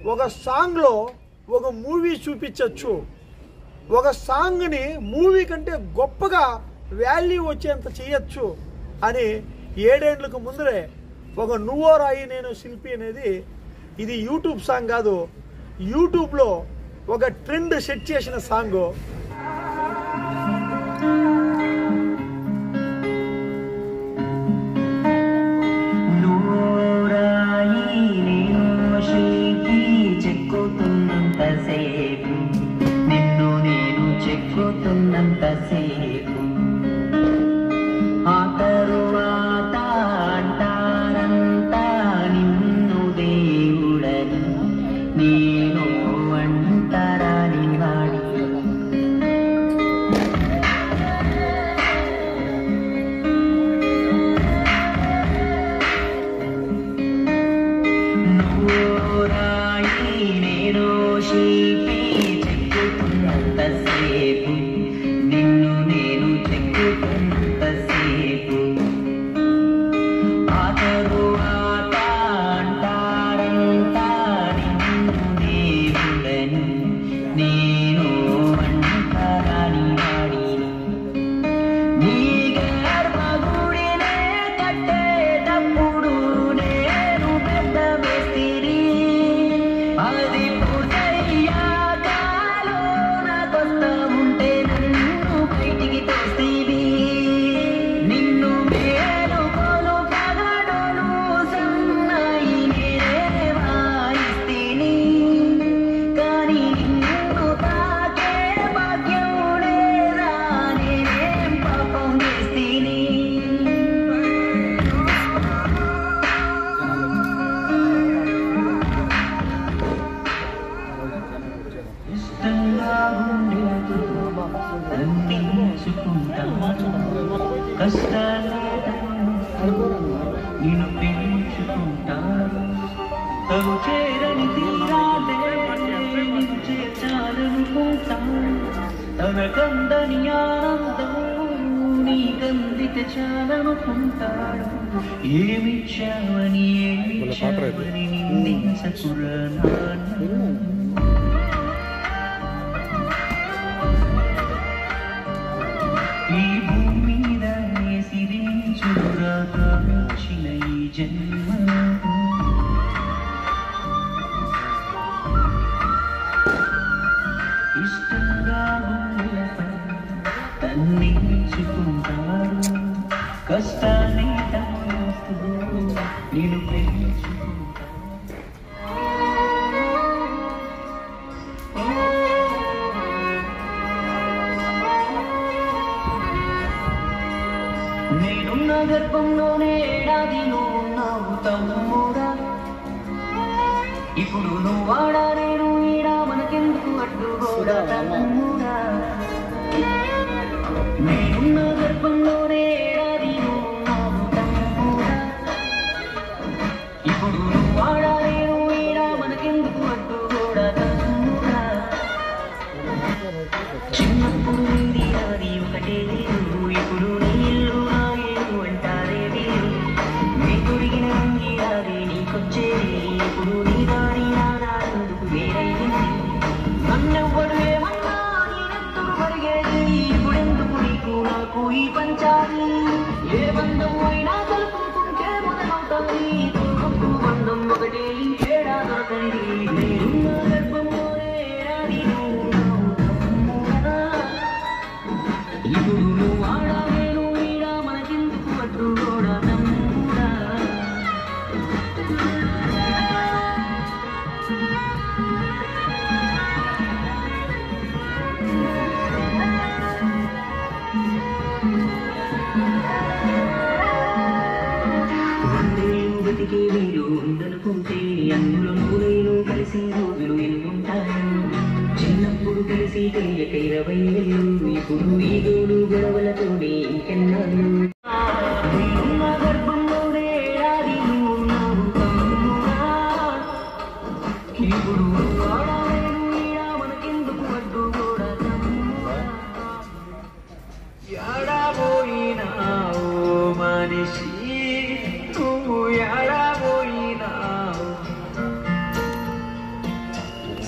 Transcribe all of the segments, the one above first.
ఒక సాంగ్లో ఒక మూవీ చూపించవచ్చు, ఒక సాంగ్ని మూవీ కంటే గొప్పగా వాల్యూ వచ్చేంత చేయొచ్చు అని 7 ఏళ్లకు ముందరే ఒక నువ్వో రాయి నేను శిల్పి అనేది, ఇది యూట్యూబ్ సాంగ్ కాదు, యూట్యూబ్లో ఒక ట్రెండ్ సెట్ చేసిన సాంగ్.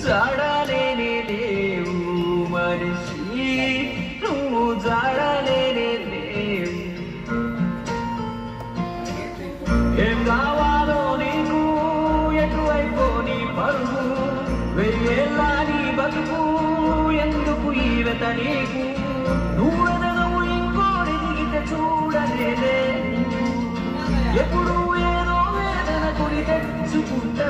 జాడలేనే లేవు మనిషి నువ్వు జాడలేనే లేవు ఏం కావాలో నీకు ఎటువైపో నీ పరుగు వెయ్యేళ్ళ నీ బతుకు ఎందుకు ఈ వెత నీకు నువ్వెదనవు ఇంకోటి దిగితే చూడలేదే ఎప్పుడు ఏదో వేదన కొని తెచ్చుకుంటా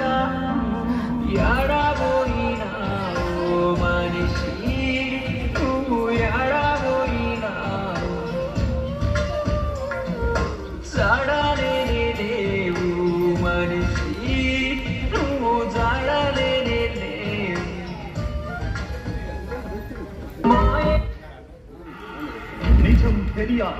ఎడబోయినా ఓ మనిషి నువ్వు ఎడబోయినా జాడలేనే లేవు మనిషి నువ్వు జాడలేనే లేవు మాయే నిజం తెలియాలి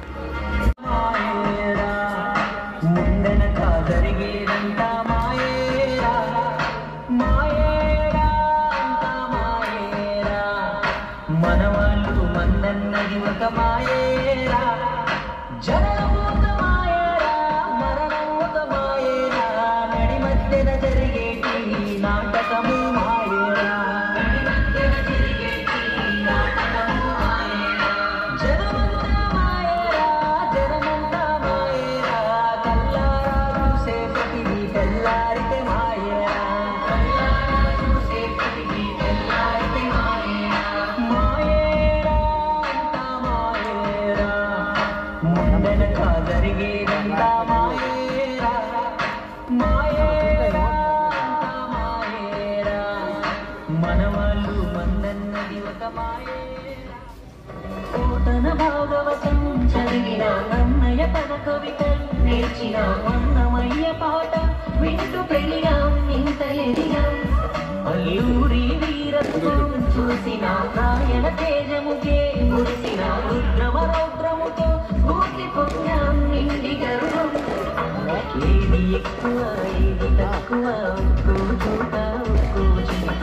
మాయేరా ముందెనక జరిగేదంతా మాయేరా మాయేరా అంతా మాయేరా మనవాళ్ళు మందన్నది ఒక మాయేరా జనం ఒక మాయేరా మరణం ఒక మాయేరా నడి మధ్యన జరిగేటి నాటకము మాయేరా నడి మధ్యన జరిగేటి నాటకము మాయేరా జనమంతా మాయేరా జనమంతా మాయేరా కల్లారా చూసే ప్రతిదీ తెల్లారితే మాయేరా కల్లారా చూసే ప్రతిదీ తెల్లారితే మాయేరా మాయేరా అంతా మాయేరా ముందెనక జరిగేదంతా మాయేరా మాయేరా అంతా మాయేరా మనవాళ్ళు మందన్నది ఒక మాయేరా కోటన భాగవతం చదివిన అన్నయ్య పద కవిత నేర్చిన అన్నమయ్య పాట వింటూ పెరిగాం ఇంత ఎదిగాం అల్లూరి వీరత్వం చూసిన రాయల తేజముకే మురిసిన రుద్రమ రౌద్రముతో పూర్తి పొందాం నిండి గర్వం ఏది ఎక్కువ ఏది తక్కువ ఒక్కో చోట ఒక్కో చింత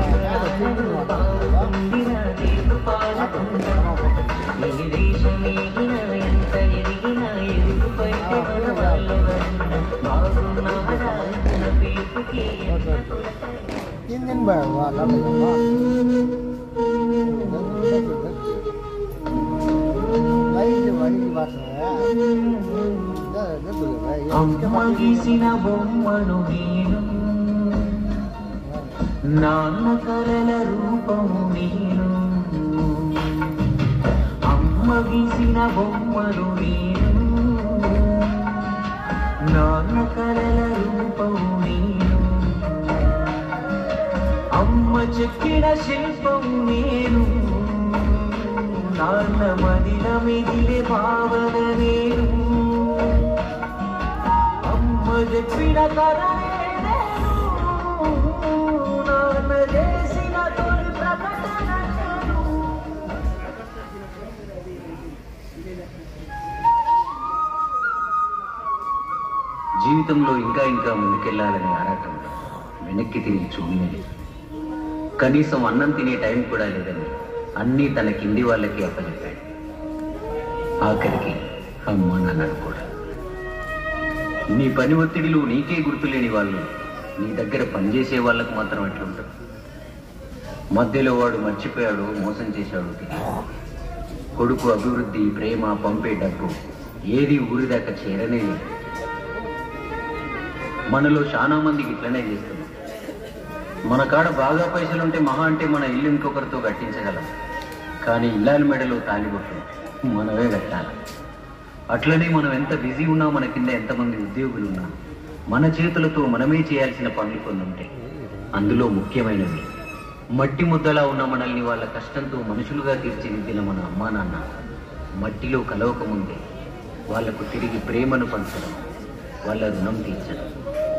తీర్పు పాడుకుంటా ఈ దేశమేగిన ఎంత ఎదిగినా ఎదుగుపై వాళ్ళ బాగున్నారా తీర్పుకి Ingin bawa tapi apa? Lagi bahasa. అమ్మ గీసిన బొమ్మను నేను నాన్న కలల రూపము నేను అమ్మ గీసిన బొమ్మను నేను నాన్న కలల రూపము నేను అమ్మ చెక్కిన శిల్పము నేను నాన్న మదిన మిదిలే భావన నేను అమ్మ చెప్పిన కథ నేను నాన్న చేసిన తొలి ప్రకటన నేను జీవితంలో ఇంకా ఇంకా ముందుకెళ్లాలని ఆరాటంలో వెనక్కి తిరిగి చూడలేదు కనీసం అన్నం తినే టైం కూడా లేదని అన్నీ తన కింది వాళ్ళకి అప్పచెప్పాడు ఆఖరికి అమ్మ నాన్నను కూడా నీ పని ఒత్తిడిలు నీకే గుర్తులేని వాళ్ళు నీ దగ్గర పనిచేసే వాళ్ళకు మాత్రం ఎట్లుంటారు మధ్యలో వాడు మర్చిపోయాడు మోసం చేశాడు తెలియదు కొడుకు అభివృద్ధి ప్రేమ పంపే డబ్బు ఏది ఊరి దాకా చేరనే లేదు మనలో చాలా మందికి ఇట్లనే చేస్తున్నాం మన కాడ బాగా పైసలుంటే మహా అంటే మన ఇల్లు ఇంకొకరితో కట్టించగలం కానీ ఇల్లాల మెడలో తాలిబొట్టు మనమే కట్టాలి అట్లనే మనం ఎంత బిజీ ఉన్నా మన కింద ఎంతమంది ఉద్యోగులు ఉన్నా మన చేతులతో మనమే చేయాల్సిన పనులు కొన్ని ఉంటాయి అందులో ముఖ్యమైనవి మట్టి ముద్దలా ఉన్న మనల్ని వాళ్ళ కష్టంతో మనుషులుగా తీర్చిదిద్దిన మన అమ్మా నాన్న మట్టిలో కలవకముందే వాళ్లకు తిరిగి ప్రేమను పంచడం వాళ్ళ రుణం తీర్చడం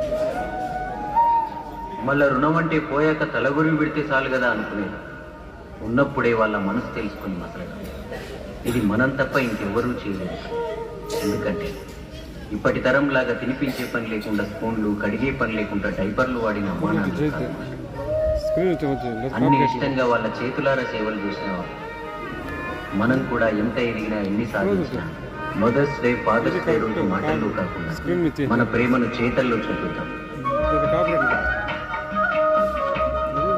మళ్ళా రుణం అంటే పోయాక తలగొరివి పెడితే చాలు కదా అనుకునేది ఉన్నప్పుడే వాళ్ళ మనసు తెలుసుకుని మసలడం ఇది మనం తప్ప ఇంకెవ్వరూ చేయలేదు ఎందుకంటే ఇప్పటి తరంలాగా తినిపించే పని లేకుండా స్పూన్లు కడిగే పని లేకుండా డైపర్లు వాడిన అమ్మా నాన్న అన్ని ఇష్టంగా వాళ్ళ చేతులారా సేవలు చేసిన వాళ్ళు మనం కూడా ఎంత ఎదిగినా ఎన్ని సాధించినా మదర్స్ డే ఫాదర్స్ డే రోజు మాటల్లో కాకుండా మన ప్రేమను చేతల్లో చూపుతాం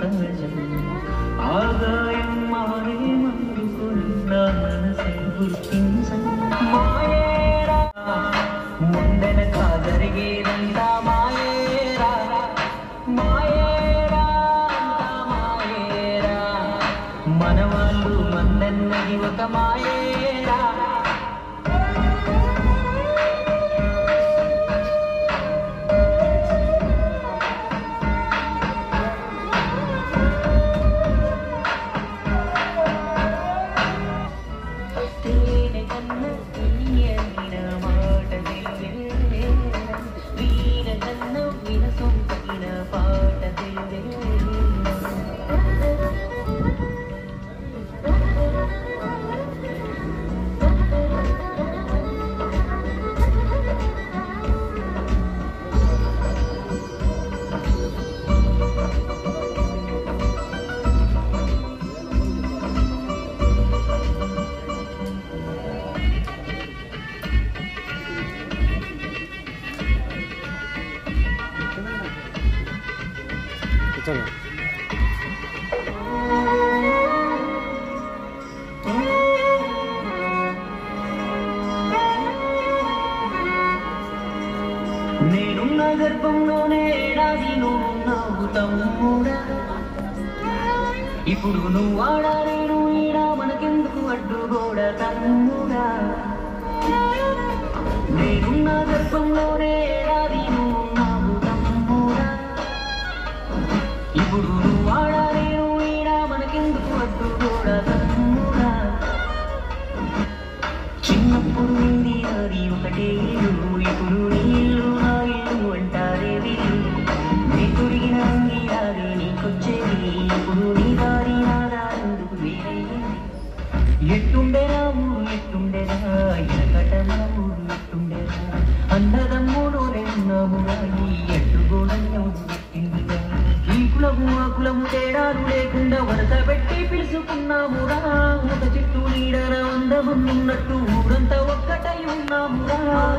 సహజం ఆదాయం మారే మందుకొని నా మనసే గుర్తించం మాయేరా ముందెనక జరిగేదంతా మాయేరా మాయేరా మాయేరా మన వాళ్ళు మందన్నది ఒక మాయేరా నేనున్న గర్భంలోనే ఏడాది నువ్వున్నావు తమ్ముడా ఇప్పుడు నువ్వు ఆడా నేను ఈడా మనకెందుకు అడ్డుగోడ తమ్ముడా నేనున్న గర్భంలోనే ఏడాది నువ్వున్నావు తమ్ముడా ఇప్పుడు నువ్వు ఆడా నేను ఈడా మనకెందుకు అడ్డుగోడ తమ్ముడా చిన్నప్పుడు నింది అది ఒకటే ఇప్పుడు నీళ్ళు నా ఇల్లు అంటారే నీ తొరిగిన అంగీరాదే నీకొచ్చేది ఇప్పుడు నీ దారి నా దారెందుకు వేరేది ఎట్టుండేరా ఊరు ఎట్టుండేరా ఎనకట మన ఊరు ఎట్టుండేరా అన్నదమ్ముడు రెండున్నామురా ఈ ఎట్టుగోడన్యం పెట్టిందిగా ఈ కులము ఆ కులము తేడాలు లేకుండా వరస పెట్టి పిలుచుకున్నామురా ఒక చెట్టు నీడన అందమున్నట్టు ఊరంతా ఒక్కటై ఉన్నామురా.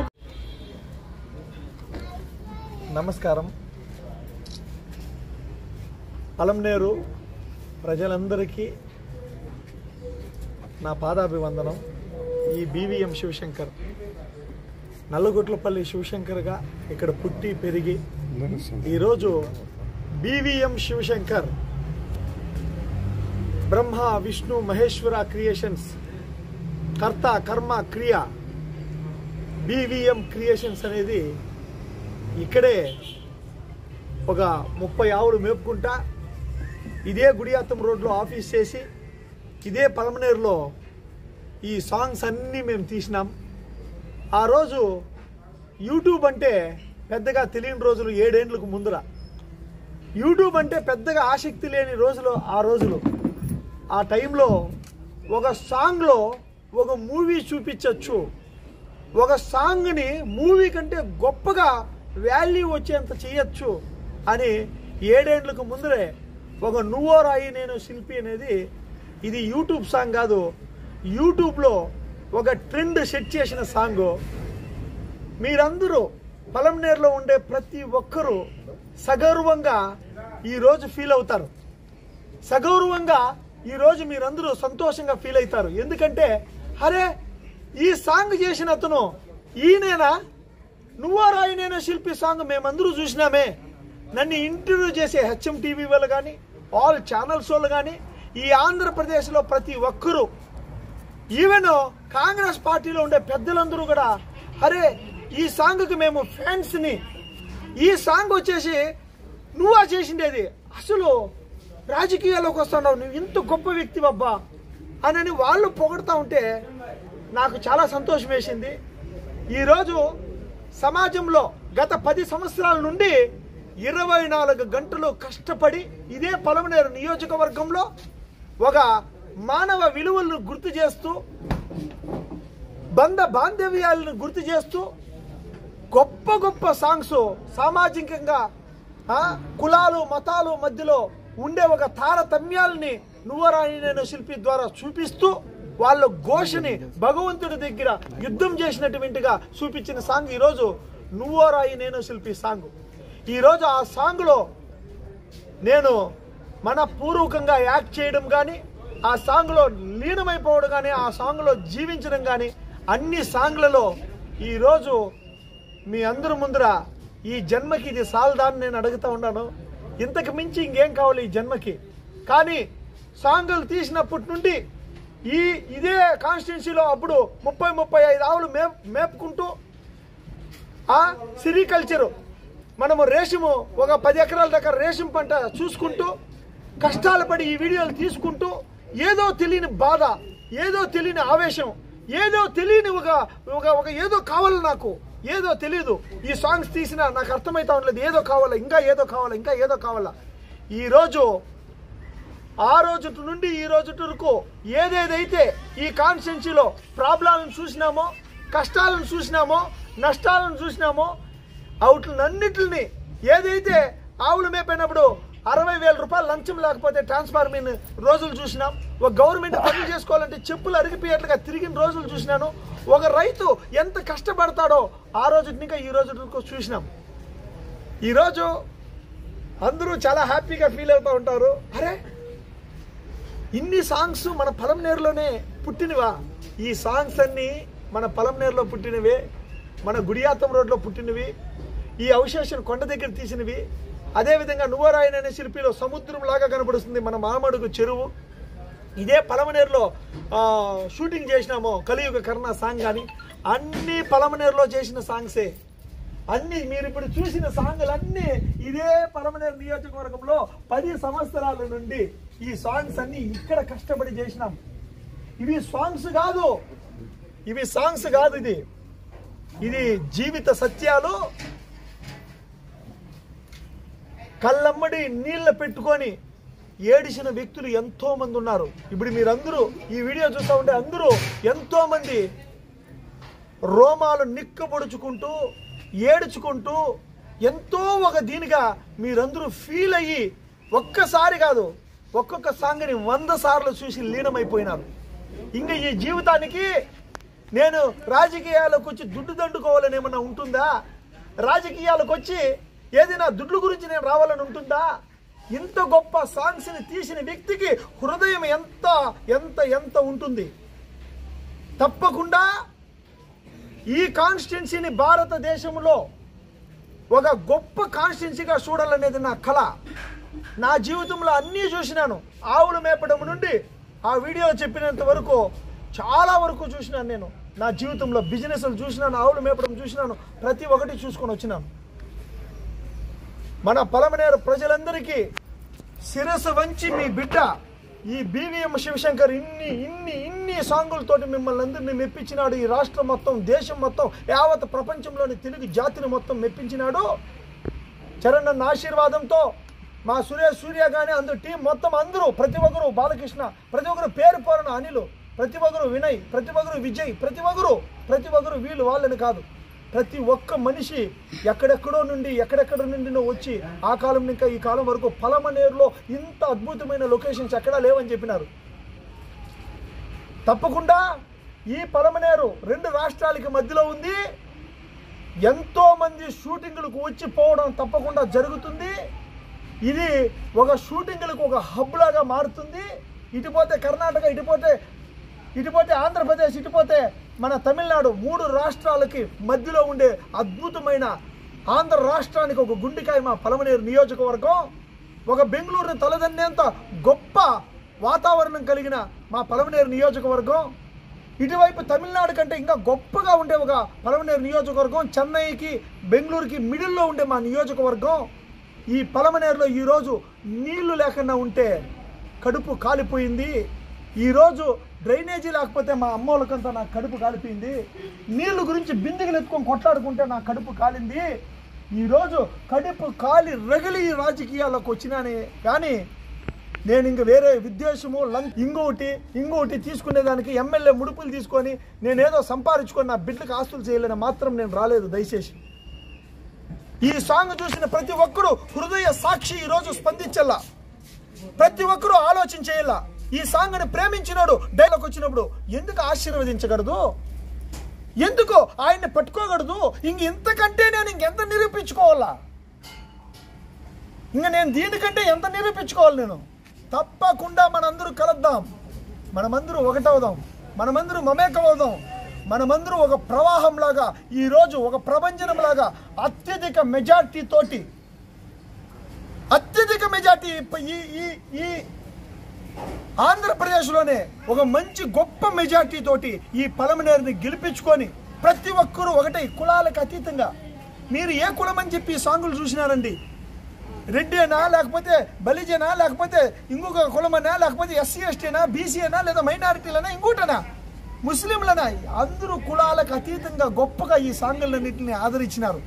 నమస్కారం. పలంనేరు ప్రజలందరికీ నా పాదాభివందనం. ఈ బీవీఎం శివశంకర్ నల్లగొట్లపల్లి శివశంకర్గా ఇక్కడ పుట్టి పెరిగి ఈరోజు బీవీఎం శివశంకర్ బ్రహ్మ విష్ణు మహేశ్వర క్రియేషన్స్ కర్త కర్మ క్రియ బీవీఎం క్రియేషన్స్ అనేది ఇక్కడే ఒక 30 ఆవులు మేపుకుంటా ఇదే గుడియాత్తం రోడ్లో ఆఫీస్ చేసి ఇదే పలమనేరులో ఈ సాంగ్స్ అన్నీ మేము తీసినాం. ఆ రోజు యూట్యూబ్ అంటే పెద్దగా తెలియని రోజులు 7 ఏళ్ళకు ముందర యూట్యూబ్ అంటే పెద్దగా ఆసక్తి లేని రోజులు ఆ రోజులు. ఆ టైంలో ఒక సాంగ్లో ఒక మూవీ చూపించవచ్చు, ఒక సాంగ్ని మూవీ కంటే గొప్పగా వాల్యూ వచ్చేంత చేయొచ్చు అని 7 ఏళ్ళకు ముందరే ఒక నువ్వో రాయి నేను శిల్పి అనేది ఇది యూట్యూబ్ సాంగ్ కాదు, యూట్యూబ్లో ఒక ట్రెండ్ సెట్ చేసిన సాంగ్. మీరందరూ పలంనేరులో ఉండే ప్రతి ఒక్కరూ సగౌరవంగా ఈరోజు ఫీల్ అవుతారు. సగౌరవంగా ఈరోజు మీరందరూ సంతోషంగా ఫీల్ అవుతారు. ఎందుకంటే అరే ఈ సాంగ్ చేసిన అతను ఈయనేనా, నువ్వో రాయి నేను శిల్పి సాంగ్ మేమందరూ చూసినామే. నన్ను ఇంటర్వ్యూ చేసే హెచ్ఎం టీవీ వాళ్ళు కానీ ఆల్ ఛానల్స్ వాళ్ళు కానీ ఈ ఆంధ్రప్రదేశ్లో ప్రతి ఒక్కరూ ఈవెన్ కాంగ్రెస్ పార్టీలో ఉండే పెద్దలందరూ కూడా అరే ఈ సాంగ్కి మేము ఫ్యాన్స్ని, ఈ సాంగ్ వచ్చేసి నువ్వా చేసిండేది, అసలు రాజకీయాల్లోకి వస్తున్నావు, నువ్వు ఇంత గొప్ప వ్యక్తి అబ్బా అని వాళ్ళు పొగడుతూ ఉంటే నాకు చాలా సంతోషం వేసింది. ఈరోజు సమాజంలో గత 10 సంవత్సరాల నుండి 24 గంటలు కష్టపడి ఇదే పలమనేరు నియోజకవర్గంలో ఒక మానవ విలువలను గుర్తు చేస్తూ బంధ బాంధవ్యాలను గుర్తు చేస్తూ గొప్ప గొప్ప సాంగ్స్ సామాజికంగా కులాలు మతాలు మధ్యలో ఉండే ఒక తారతమ్యాలని నువ్వో రాయి నేను శిల్పి ద్వారా చూపిస్తూ వాళ్ళ ఘోషని భగవంతుడి దగ్గర యుద్ధం చేసినటువంటిగా చూపించిన సాంగ్ ఈరోజు నువ్వో రాయి నేను శిల్పి సాంగ్. ఈరోజు ఆ సాంగ్లో నేను మనపూర్వకంగా యాక్ట్ చేయడం కానీ, ఆ సాంగ్లో లీనమైపోవడం కానీ, ఆ సాంగ్లో జీవించడం కానీ, అన్ని సాంగ్లలో ఈరోజు మీ అందరి ముందర ఈ జన్మకి ఇది సాల్దాన్ని నేను అడుగుతూ ఉన్నాను. ఇంతకు మించి ఇంకేం కావాలి ఈ జన్మకి? కానీ సాంగులు తీసినప్పటి నుండి ఇదే కాన్స్టిట్యున్సీలో అప్పుడు 30-35 ఆవులు మేపుకుంటూ ఆ సిరికల్చరు మనము రేషము ఒక 10 ఎకరాల దగ్గర రేషం పంట చూసుకుంటూ కష్టాలు పడి ఈ వీడియోలు తీసుకుంటూ ఏదో తెలియని బాధ, ఏదో తెలియని ఆవేశం, ఏదో తెలియని ఒక ఏదో కావాలి, నాకు ఏదో తెలియదు. ఈ సాంగ్స్ తీసినా నాకు అర్థమైతా ఉండలేదు. ఏదో కావాలా, ఇంకా ఏదో కావాలా, ఇంకా ఏదో కావాలా. ఈరోజు ఆ రోజు నుండి ఈ రోజు వరకు ఏదేదైతే ఈ కాన్స్టిట్యున్సీలో ప్రాబ్లాలను చూసినామో, కష్టాలను చూసినామో, నష్టాలను చూసినామో, అవుట్లన్నిటిని ఏదైతే ఆవులు మేపైనప్పుడు 60,000 రూపాయలు లంచం లేకపోతే ట్రాన్స్ఫార్మింగ్ రోజులు చూసినాం. ఒక గవర్నమెంట్ పనులు చేసుకోవాలంటే చెప్పులు అరిగిపోయేట్లుగా తిరిగిన రోజులు చూసినాను. ఒక రైతు ఎంత కష్టపడతాడో ఆ రోజు ఇంకా ఈ రోజు చూసినాం. ఈరోజు అందరూ చాలా హ్యాపీగా ఫీల్ అవుతూ ఉంటారు. అరే, ఇన్ని సాంగ్స్ మన పలమనేరులోనే పుట్టినవా? ఈ సాంగ్స్ అన్నీ మన పలమనేరులో పుట్టినవే, మన గుడియాతం రోడ్లో పుట్టినవి, ఈ అవశేషం కొండ దగ్గర తీసినవి. అదేవిధంగా నువ్వరాయన అనే శిల్పిలో సముద్రం లాగా కనపడుతుంది మన మామడుగు చెరువు. ఇదే పలమనేరులో షూటింగ్ చేసినామో కలియుగ కర్ణ సాంగ్ కానీ, అన్ని పలమనేరులో చేసిన సాంగ్సే. అన్ని మీరు ఇప్పుడు చూసిన సాంగులన్నీ ఇదే పలమనేరు నియోజకవర్గంలో 10 సంవత్సరాల నుండి ఈ సాంగ్స్ అన్ని ఇక్కడ కష్టపడి చేసినాం. ఇవి సాంగ్స్ కాదు, ఇవి సాంగ్స్ కాదు, ఇది జీవిత సత్యాలు. కళ్ళమ్మడి నీళ్ళ పెట్టుకొని ఏడిసిన వ్యక్తులు ఎంతో మంది ఉన్నారు. ఇప్పుడు మీరందరూ ఈ వీడియో చూస్తూ ఉంటే అందరూ ఎంతో మంది రోమాలు నిక్కబొడుచుకుంటూ ఏడుచుకుంటూ ఎంతో ఒక దీనిగా మీరందరూ ఫీల్ అయ్యి ఒక్కసారి కాదు ఒక్కొక్క సాంగ్ని 100 సార్లు చూసి లీనమైపోయినారు. ఇంకా ఈ జీవితానికి నేను రాజకీయాలకు వచ్చి దుడ్డు దండుకోవాలని ఏమన్నా ఉంటుందా? రాజకీయాలకు వచ్చి ఏదైనా దుడ్ల గురించి నేను రావాలని ఉంటుందా? ఇంత గొప్ప సాంగ్స్ని తీసిన వ్యక్తికి హృదయం ఎంత ఎంత ఎంత ఉంటుంది. తప్పకుండా ఈ కాన్స్టిట్యున్సీని భారతదేశంలో ఒక గొప్ప కాన్స్టిట్యున్సీగా చూడాలనేది నా కళ. నా జీవితంలో అన్నీ చూసినాను. ఆవులు మేపడం నుండి ఆ వీడియో చెప్పినంత వరకు చాలా వరకు చూసినాను. నేను నా జీవితంలో బిజినెస్లు చూసినాను, ఆవులు మేపడం చూసినాను, ప్రతి ఒక్కటి చూసుకొని వచ్చినాను. మన పలమనేరు ప్రజలందరికీ శిరస్సు వంచి మీ బిడ్డ ఈ BVM శివశంకర్ ఇన్ని సాంగులతోటి మిమ్మల్ని అందరినీ మెప్పించినాడు. ఈ రాష్ట్రం మొత్తం, దేశం మొత్తం, యావత్ ప్రపంచంలోని తెలుగు జాతిని మొత్తం మెప్పించినాడు. చరణ్ అన్న ఆశీర్వాదంతో మా సురేష్ సూర్య కానీ అందరు టీం మొత్తం అందరూ, ప్రతి ఒక్కరు బాలకృష్ణ, ప్రతి ఒక్కరు పేరు పోరన అనిలు, ప్రతి ఒక్కరు వినయ్, ప్రతి ఒక్కరు విజయ్, ప్రతి ఒక్కరు వీళ్ళు వాళ్ళని కాదు, ప్రతి ఒక్క మనిషి ఎక్కడెక్కడో నుండి వచ్చి ఆ కాలం ఇంకా ఈ కాలం వరకు పలమనేరులో ఇంత అద్భుతమైన లొకేషన్స్ ఎక్కడా లేవని చెప్పినారు. తప్పకుండా ఈ పలమనేరు 2 రాష్ట్రాలకి మధ్యలో ఉంది. ఎంతో మంది షూటింగ్లకు వచ్చి పోవడం తప్పకుండా జరుగుతుంది. ఇది ఒక షూటింగ్లకు ఒక హబ్ లాగా మారుతుంది. ఇటుపోతే కర్ణాటక, ఇటుపోతే ఆంధ్రప్రదేశ్, ఇటుపోతే మన తమిళనాడు, 3 రాష్ట్రాలకి మధ్యలో ఉండే అద్భుతమైన ఆంధ్ర రాష్ట్రానికి ఒక గుండెకాయ మా పలమనేరు నియోజకవర్గం. ఒక బెంగళూరుని తలదన్నేంత గొప్ప వాతావరణం కలిగిన మా పలమనేరు నియోజకవర్గం. ఇటువైపు తమిళనాడు కంటే ఇంకా గొప్పగా ఉండే ఒక పలమనేరు నియోజకవర్గం. చెన్నైకి, బెంగళూరుకి మిడిల్లో ఉండే మా నియోజకవర్గం. ఈ పలమనేరులో ఈరోజు నీళ్లు లేకుండా ఉంటే కడుపు కాలిపోయింది. ఈరోజు డ్రైనేజీ లేకపోతే మా అమ్మోళ్ళకంతా నా కడుపు కాలిపోయింది. నీళ్లు గురించి బిందెలు ఎత్తుకొని కొట్లాడుకుంటే నా కడుపు కాలింది. ఈరోజు కడుపు కాలి రగిలి రాజకీయాల్లోకి వచ్చినానే కానీ నేను ఇంక వేరే విద్వేషము ఇంకోటి తీసుకునేదానికి ఎమ్మెల్యే ముడుపులు తీసుకొని నేనేదో సంపాదించుకొని నా బిడ్డకు ఆస్తులు చేయలేని మాత్రం నేను రాలేదు. దయచేసి ఈ సాంగ్ చూసిన ప్రతి ఒక్కరూ హృదయ సాక్షి ఈరోజు స్పందించాల. ప్రతి ఒక్కరూ ఆలోచించేయాల. ఈ సాంగ్ని ప్రేమించినాడు డైలాగ్ వచ్చినప్పుడు ఎందుకు ఆశీర్వదించగలదు? ఎందుకు ఆయన్ని పట్టుకోగలదు? ఇంతకంటే నేను ఇంకెంత నిరూపించుకోవాలా? నేను దీనికంటే ఎంత నిరూపించుకోవాలి? నేను తప్పకుండా మనందరూ కలుద్దాం, మనమందరూ ఒకటవుదాం, మనమందరూ మమేకమవుదాం, మనమందరూ ఒక ప్రవాహంలాగా ఈరోజు ఒక ప్రభంజనంలాగా అత్యధిక మెజార్టీ ఈ ఆంధ్రప్రదేశ్లోనే ఒక మంచి గొప్ప మెజార్టీ తోటి ఈ పలమనేరుని గెలిపించుకొని ప్రతి ఒక్కరూ ఒకటే, కులాలకు అతీతంగా. మీరు ఏ కులం అని చెప్పి సాంగులు చూసినారండి? రెడ్డేనా, లేకపోతే బలిజేనా, లేకపోతే ఇంకొక కులమనా, లేకపోతే ఎస్సీ ఎస్టీనా, బీసీనా, లేదా మైనారిటీలనా, ఇంకోటనా, ముస్లింలనా? అందరూ కులాలకు అతీతంగా గొప్పగా ఈ సాంగులన్నింటినీ ఆదరించినారు.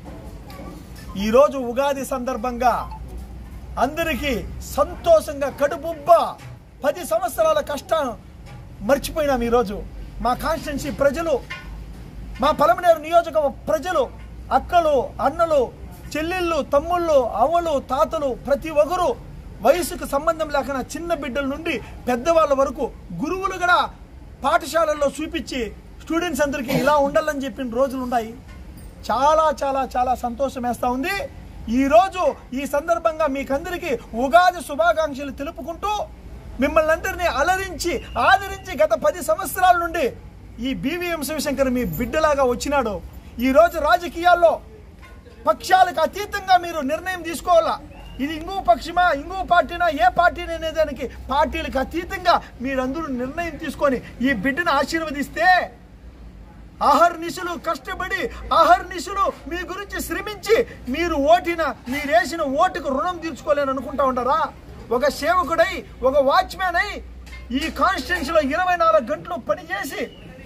ఈరోజు ఉగాది సందర్భంగా అందరికీ సంతోషంగా కడుపుబ్బ 10 సంవత్సరాల కష్టం మర్చిపోయినాం. ఈరోజు మా కాన్స్టిట్యున్సీ ప్రజలు, మా పలమనేరు నియోజకవర్గ ప్రజలు, అక్కలు, అన్నలు, చెల్లెళ్ళు, తమ్ముళ్ళు, అవ్వలు, తాతలు, ప్రతి ఒక్కరు వయసుకు సంబంధం లేకుండా చిన్న బిడ్డల నుండి పెద్దవాళ్ళ వరకు గురువులు కూడా పాఠశాలల్లో చూపించి స్టూడెంట్స్ అందరికీ ఇలా ఉండాలని చెప్పిన రోజులు ఉన్నాయి. చాలా చాలా చాలా సంతోషం వేస్తూ ఉంది. ఈరోజు ఈ సందర్భంగా మీకందరికీ ఉగాది శుభాకాంక్షలు తెలుపుకుంటూ మిమ్మల్ని అందరినీ అలరించి ఆదరించి గత 10 సంవత్సరాల నుండి ఈ బివిఎం శివశంకర్ మీ బిడ్డలాగా వచ్చినాడు. ఈరోజు రాజకీయాల్లో పక్షాలకు అతీతంగా మీరు నిర్ణయం తీసుకోవాలా. ఇది ఇంకో పక్షమా, ఇంకో పార్టీనా, ఏ పార్టీని అనేదానికి పార్టీలకు అతీతంగా మీరందరూ నిర్ణయం తీసుకొని ఈ బిడ్డను ఆశీర్వదిస్తే, అహర్నిశలు కష్టపడి అహర్నిశలు మీ గురించి శ్రమించి మీరు వేసిన ఓటుకు రుణం తీర్చుకోలేని అనుకుంటా ఉంటారా? ఒక సేవకుడై, ఒక వాచ్మ్యాన్ అయి ఈ కాన్స్టిట్యున్సీలో 24 గంటలు పనిచేసి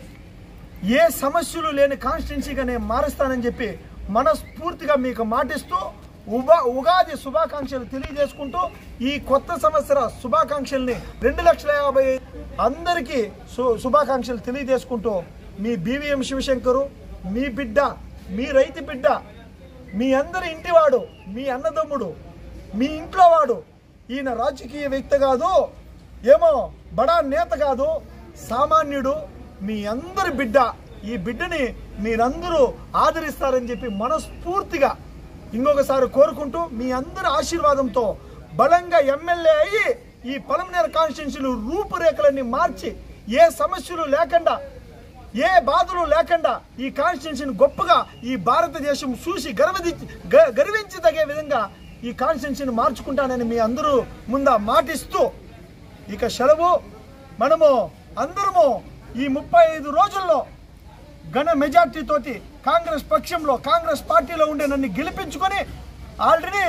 ఏ సమస్యలు లేని కాన్స్టిట్యున్సీగా నేను మారుస్తానని చెప్పి మనస్ఫూర్తిగా మీకు మాటిస్తూ ఉగాది శుభాకాంక్షలు తెలియజేసుకుంటూ ఈ కొత్త సంవత్సర శుభాకాంక్షల్ని 2,50,000 అందరికీ శుభాకాంక్షలు తెలియజేసుకుంటూ మీ బివిఎం శివశంకరు, మీ బిడ్డ, మీ రైతు బిడ్డ, మీ అందరి ఇంటివాడు, మీ అన్నదమ్ముడు, మీ ఇంట్లో వాడు. ఈయన రాజకీయ వ్యక్తి కాదు, ఏమో బడా నేత కాదు, సామాన్యుడు, మీ అందరి బిడ్డ. ఈ బిడ్డని మీరందరూ ఆదరిస్తారని చెప్పి మనస్ఫూర్తిగా ఇంకొకసారి కోరుకుంటూ మీ అందరి ఆశీర్వాదంతో బలంగా ఎమ్మెల్యే అయ్యి ఈ పలమనేరు కాన్స్టిట్యున్సీలు రూపురేఖలన్నీ మార్చి ఏ సమస్యలు లేకుండా, ఏ బాధలు లేకుండా ఈ కాన్స్టిట్యున్సీని గొప్పగా ఈ భారతదేశం చూసి గర్వించదగే విధంగా ఈ కాన్స్టిట్యున్సీని మార్చుకుంటానని మీ అందరూ ముందు మాటిస్తూ ఇక సెలవు. మనము అందరము ఈ 35 రోజుల్లో ఘన మెజార్టీ తోటి కాంగ్రెస్ పక్షంలో, కాంగ్రెస్ పార్టీలో ఉండే నన్ను గెలిపించుకొని ఆల్రెడీ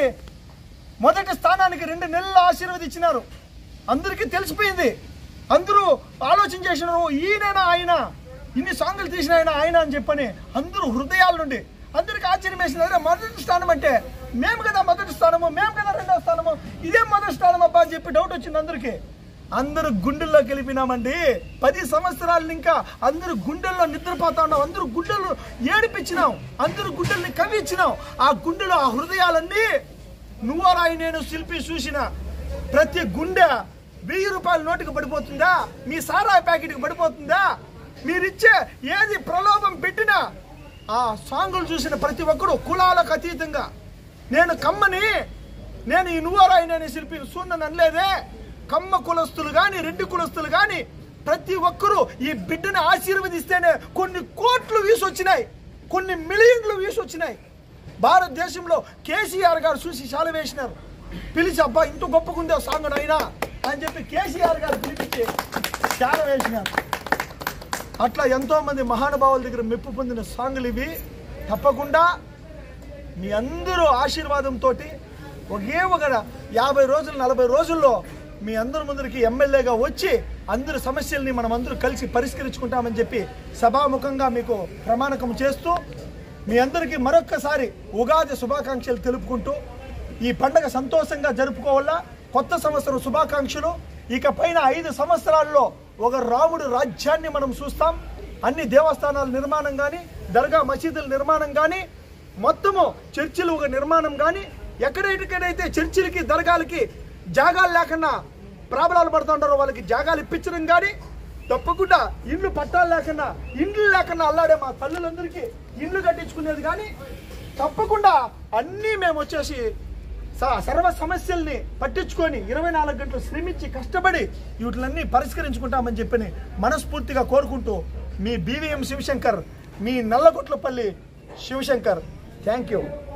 మొదటి స్థానానికి 2 నెలలు ఆశీర్వదించినారు. అందరికీ తెలిసిపోయింది. అందరూ ఆలోచన చేసినారు, ఈయనైనా ఆయన, ఇన్ని సాంగులు తీసిన ఆయన అని చెప్పని అందరూ హృదయాల నుండి అందరికి ఆశ్చర్యం వేసినారు. మొదటి స్థానం అంటే మేము కదా మొదటి స్థానము, మేము కదా 2వ స్థానము, ఇదే మొదటి స్థానం అబ్బా అని చెప్పి డౌట్ వచ్చింది అందరికీ. అందరూ గుండెల్లో గెలిపినామండి. 10 సంవత్సరాలు ఇంకా అందరూ గుండెల్లో నిద్రపోతా ఉన్నాం, అందరూ గుండెల్లో ఏడిపించినాం, అందరూ గుండెల్ని కవిచ్చినాం. ఆ గుండెలో ఆ హృదయాలన్నీ నువ్వరాయి నేను శిల్పి చూసిన ప్రతి గుండె 1000 రూపాయల నోటుకు పడిపోతుందా, మీ సారాయి ప్యాకెట్కి పడిపోతుందా, మీరిచ్చే ఏది ప్రలోభం పెట్టినా ఆ సాంగులు చూసిన ప్రతి ఒక్కరు కులాలకు అతీతంగా నేను కమ్మని, నేను ఈ నువ్వరాయి నేను శిల్పి సూన్నని అనలేదే. కమ్మ కులస్తులు కానీ, రెడ్డి కులస్తులు కానీ ప్రతి ఒక్కరూ ఈ బిడ్డని ఆశీర్వదిస్తేనే కొన్ని కోట్లు వ్యూస్ వచ్చినాయి, కొన్ని మిలియన్లు వ్యూస్ వచ్చినాయి. భారతదేశంలో కేసీఆర్ గారు చూసి శాల వేసినారు, పిలిచి అబ్బా ఇంత గొప్పకుందే సాంగ్ అయినా అని చెప్పి కేసీఆర్ గారు పిలిపించి శాల వేసినారు. అట్లా ఎంతోమంది మహానుభావుల దగ్గర మెప్పు పొందిన సాంగులు ఇవి. తప్పకుండా మీ అందరూ ఆశీర్వాదంతో ఒకే ఒక 50 రోజులు 40 రోజుల్లో మీ అందరి ముందరికి ఎమ్మెల్యేగా వచ్చి అందరి సమస్యల్ని మనం అందరూ కలిసి పరిష్కరించుకుంటామని చెప్పి సభాముఖంగా మీకు ప్రమాణకం చేస్తూ మీ అందరికీ మరొక్కసారి ఉగాది శుభాకాంక్షలు తెలుపుకుంటూ ఈ పండగ సంతోషంగా జరుపుకోవాలా. కొత్త సంవత్సరం శుభాకాంక్షలు. ఇక పైన 5 సంవత్సరాల్లో ఒక రాముడు రాజ్యాన్ని మనం చూస్తాం. అన్ని దేవస్థానాల నిర్మాణం కానీ, దర్గా మసీదుల నిర్మాణం కానీ, మొత్తము చర్చిలు ఒక నిర్మాణం కానీ, ఎక్కడైతే చర్చిలకి దర్గాలకి జాగాలు లేకుండా ప్రాబ్లాలు పడుతుంటారో వాళ్ళకి జాగాలు ఇప్పించడం కానీ, తప్పకుండా ఇల్లు పట్టాలు లేకుండా, ఇండ్లు లేకుండా అల్లాడే మా తల్లులందరికీ ఇల్లు కట్టించుకునేది కానీ, తప్పకుండా అన్నీ మేము వచ్చేసి సర్వ సమస్యల్ని పట్టించుకొని 24 గంటలు శ్రమించి కష్టపడి వీటిలన్నీ పరిష్కరించుకుంటామని చెప్పని మనస్ఫూర్తిగా కోరుకుంటూ మీ BVM శివశంకర్, మీ నల్లగొట్లపల్లి శివశంకర్. Thank you.